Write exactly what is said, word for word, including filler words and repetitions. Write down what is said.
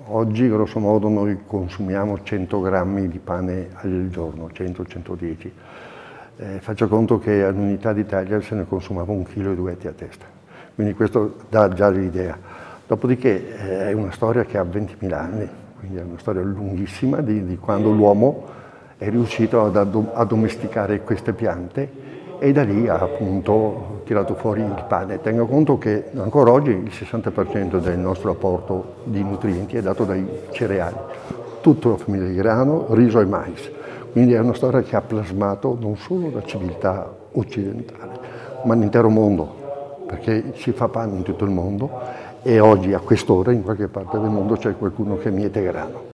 oggi grosso modo noi consumiamo cento grammi di pane al giorno, cento centodieci. Eh, faccio conto che all'Unità d'Italia se ne consumava un chilo e duetti a testa, quindi questo dà già l'idea. Dopodiché eh, è una storia che ha ventimila anni, quindi è una storia lunghissima di, di quando l'uomo è riuscito ad addomesticare queste piante e da lì ha appunto tirato fuori il pane. Tengo conto che ancora oggi il sessanta per cento del nostro apporto di nutrienti è dato dai cereali, tutta la famiglia di grano, riso e mais. Quindi è una storia che ha plasmato non solo la civiltà occidentale, ma l'intero mondo, perché si fa pane in tutto il mondo e oggi a quest'ora in qualche parte del mondo c'è qualcuno che miete grano.